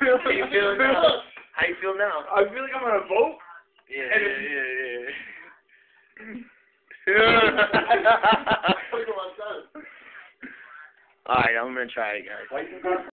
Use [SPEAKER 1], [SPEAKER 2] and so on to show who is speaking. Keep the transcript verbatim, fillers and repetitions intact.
[SPEAKER 1] How you feeling now? How you feel now?
[SPEAKER 2] I feel like I'm on a boat.
[SPEAKER 1] Yeah,
[SPEAKER 2] and
[SPEAKER 1] yeah, yeah, yeah. Alright, I'm gonna try it, guys.